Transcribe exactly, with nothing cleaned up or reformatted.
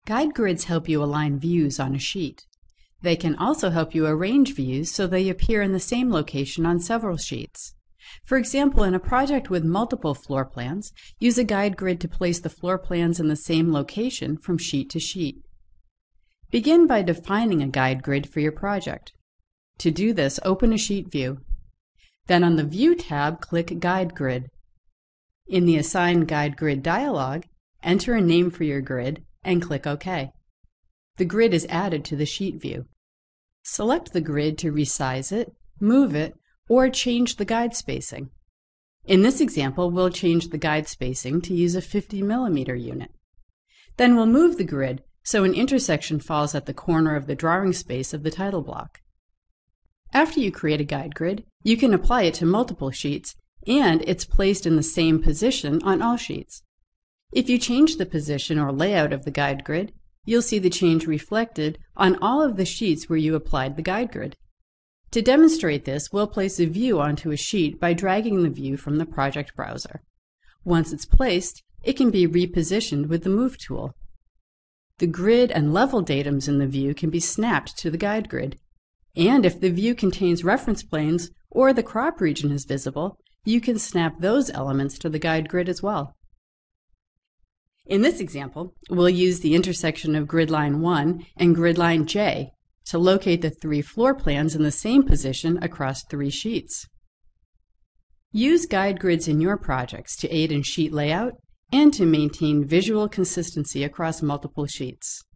Guide grids help you align views on a sheet. They can also help you arrange views so they appear in the same location on several sheets. For example, in a project with multiple floor plans, use a guide grid to place the floor plans in the same location from sheet to sheet. Begin by defining a guide grid for your project. To do this, open a sheet view. Then on the View tab, click Guide Grid. In the Assign Guide Grid dialog, enter a name for your grid and click OK. The grid is added to the sheet view. Select the grid to resize it, move it, or change the guide spacing. In this example, we'll change the guide spacing to use a fifty millimeter unit. Then we'll move the grid so an intersection falls at the corner of the drawing space of the title block. After you create a guide grid, you can apply it to multiple sheets, and it's placed in the same position on all sheets. If you change the position or layout of the guide grid, you'll see the change reflected on all of the sheets where you applied the guide grid. To demonstrate this, we'll place a view onto a sheet by dragging the view from the project browser. Once it's placed, it can be repositioned with the Move tool. The grid and level datums in the view can be snapped to the guide grid. And if the view contains reference planes or the crop region is visible, you can snap those elements to the guide grid as well. In this example, we'll use the intersection of grid line one and grid line J to locate the three floor plans in the same position across three sheets. Use guide grids in your projects to aid in sheet layout and to maintain visual consistency across multiple sheets.